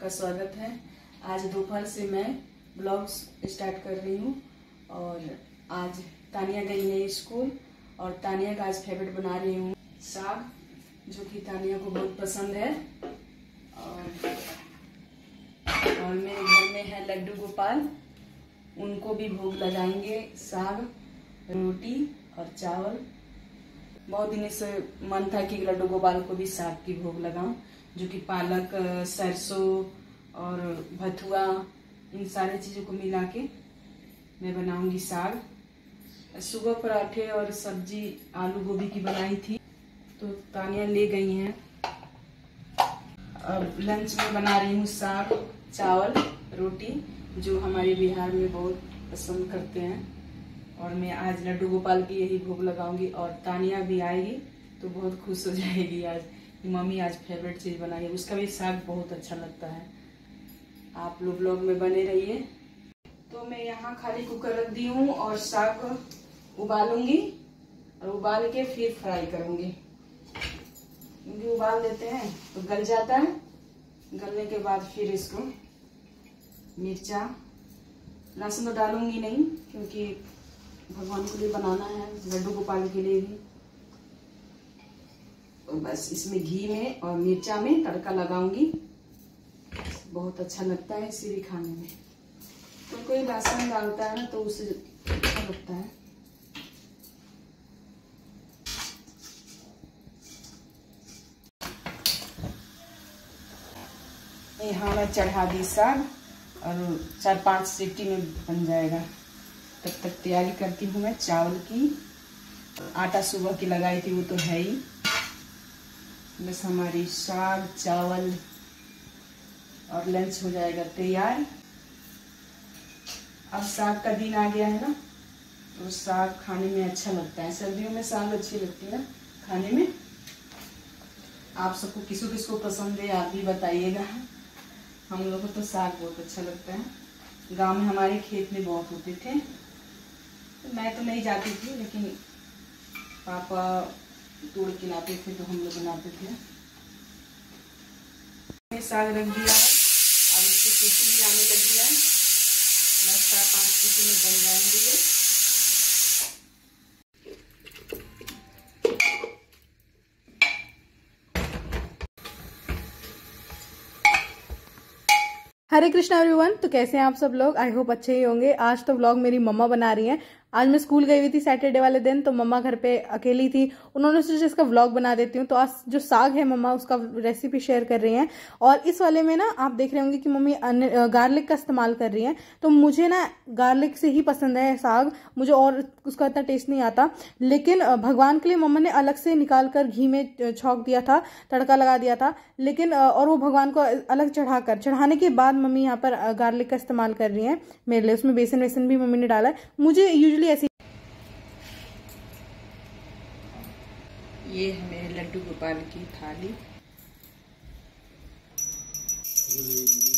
स्वागत है। आज दोपहर से मैं ब्लॉग्स स्टार्ट कर रही हूँ और आज तानिया गई है स्कूल और तानिया का आज फेवरेट बना रही हूँ साग, जो कि तानिया को बहुत पसंद है। और मेरे घर में है लड्डू गोपाल, उनको भी भोग लगाएंगे साग, रोटी और चावल। बहुत दिन से मन था कि लड्डू गोपाल को भी साग की भोग लगाऊं, जो कि पालक, सरसों और भथुआ, इन सारी चीज़ों को मिला के मैं बनाऊंगी साग। सुबह पराठे और सब्जी आलू गोभी की बनाई थी, तो तानिया ले गई हैं। अब लंच में बना रही हूँ साग, चावल, रोटी, जो हमारे बिहार में बहुत पसंद करते हैं। और मैं आज लड्डू गोपाल की यही भोग लगाऊंगी और तानिया भी आएगी तो बहुत खुश हो जाएगी आज कि मम्मी आज फेवरेट चीज़ बनाई है। उसका भी साग बहुत अच्छा लगता है। आप लोग ब्लॉग में बने रहिए। तो मैं यहाँ खाली कुकर रख दी हूँ और साग उबालूंगी और उबाल के फिर फ्राई करूंगी, क्योंकि उबाल देते हैं तो गल जाता है। गलने के बाद फिर इसको मिर्चा, लहसुन तो डालूंगी नहीं क्योंकि भगवान के लिए बनाना है, लड्डू गोपाल के लिए भी। तो बस इसमें घी में और मिर्चा में तड़का लगाऊंगी, बहुत अच्छा लगता है इसे भी खाने में। तो कोई लहसुन डालता है ना तो उसे अच्छा लगता है। यहाँ मैं चढ़ा दी साग और 4-5 सीटी में बन जाएगा। तब तक तैयारी करती हूँ मैं चावल की। आटा सुबह की लगाई थी, वो तो है ही। बस हमारी साग, चावल और लंच हो जाएगा तैयार। अब साग का दिन आ गया है ना, तो साग खाने में अच्छा लगता है। सर्दियों में साग अच्छी लगती है ना खाने में। आप सबको किसको किसको पसंद है आप भी बताइएगा। हम लोगों को तो साग बहुत अच्छा लगता है। गांव में हमारे खेत में बहुत होते थे, तो मैं तो नहीं जाती थी, लेकिन पापा तोड़ के लाते थे तो हम लोग बनाते थे। साग रख दिया है, अब इसकी सीटी भी आने लगी है। बस 4-5 सीटी में बन जाएंगे ये। हरे कृष्णा एवरीवन। तो कैसे हैं आप सब लोग? आई होप अच्छे ही होंगे। आज तो व्लॉग मेरी मम्मा बना रही हैं। आज मैं स्कूल गई हुई थी सैटरडे वाले दिन, तो मम्मा घर पे अकेली थी। उन्होंने सोचा इसका व्लॉग बना देती हूँ। तो आज जो साग है मम्मा उसका रेसिपी शेयर कर रही हैं। और इस वाले में ना आप देख रहे होंगे कि मम्मी गार्लिक का इस्तेमाल कर रही हैं। तो मुझे ना गार्लिक से ही पसंद है साग, मुझे और उसका इतना टेस्ट नहीं आता। लेकिन भगवान के लिए मम्मा ने अलग से निकाल कर घी में छौंक दिया था, तड़का लगा दिया था। लेकिन और वो भगवान को अलग चढ़ाने के बाद मम्मी यहाँ पर गार्लिक का इस्तेमाल कर रही हैं मेरे लिए। उसमें बेसन वेसन भी मम्मी ने डाला है। मुझे यूजुअली ऐसी। ये है मेरे लड्डू गोपाल की थाली।